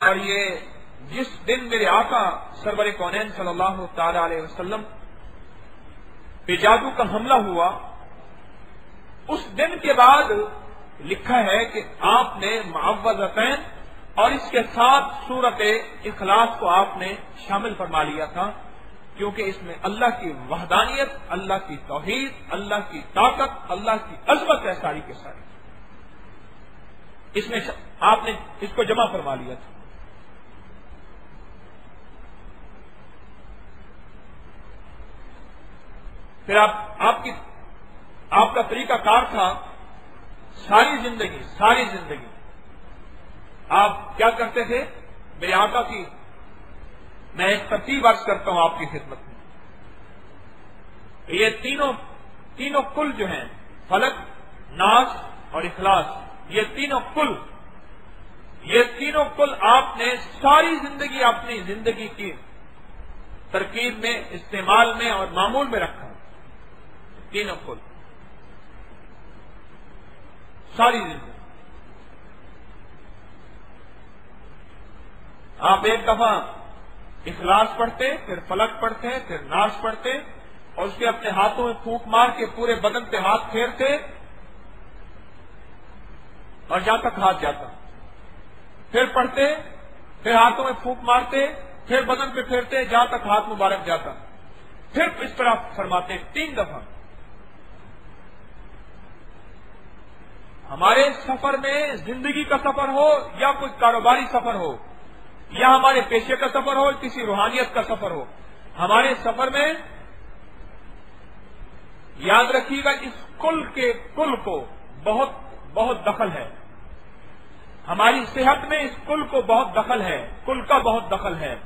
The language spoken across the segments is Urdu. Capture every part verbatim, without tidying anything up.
اور یہ جس دن میرے آقا سرور کونین صلی اللہ تعالی علیہ وسلم پہ جادو کا حملہ ہوا، اس دن کے بعد لکھا ہے کہ آپ نے معوذتین اور اس کے ساتھ سورت اخلاص کو آپ نے شامل فرما لیا تھا، کیونکہ اس میں اللہ کی وحدانیت، اللہ کی توحید، اللہ کی طاقت، اللہ کی عظمت ہے ساری کے ساری. اس میں آپ نے اس کو جمع فرما لیا تھا. پھر آپ آپ کی آپ کا طریقہ کار تھا ساری زندگی ساری زندگی آپ کیا کرتے تھے؟ میرے آقا کی میں ایک ترتیب عرض کرتا ہوں آپ کی خدمت میں. یہ تینوں تینوں کل جو ہیں، فلک، ناس اور اخلاص، یہ تینوں کل یہ تینوں کل آپ نے ساری زندگی اپنی زندگی کی ترکیب میں، استعمال میں اور معمول میں رکھا. تینوں کل ساری زندگی. آپ ایک دفعہ اخلاص پڑھتے، پھر فلک پڑھتے، پھر ناس پڑھتے اور اس کے اپنے ہاتھوں میں پھونک مار کے پورے بدن پہ ہاتھ پھیرتے اور جہاں تک ہاتھ جاتا، پھر پڑھتے، پھر ہاتھوں میں پھونک مارتے، پھر بدن پہ پھیرتے جہاں تک ہاتھ مبارک جاتا، پھر اس طرح فرماتے تین دفعہ. ہمارے سفر میں زندگی کا سفر ہو یا کوئی کاروباری سفر ہو یا ہمارے پیشے کا سفر ہو، کسی روحانیت کا سفر ہو، ہمارے سفر میں یاد رکھیے گا اس کل کے کل کو بہت بہت دخل ہے. ہماری صحت میں اس کل کو بہت دخل ہے، کل کا بہت دخل ہے.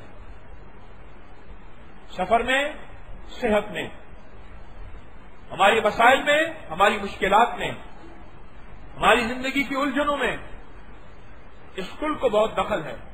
سفر میں، صحت میں، ہماری مسائل میں، ہماری مشکلات میں، ہماری زندگی کی الجھنوں میں اس کل کو بہت دخل ہے.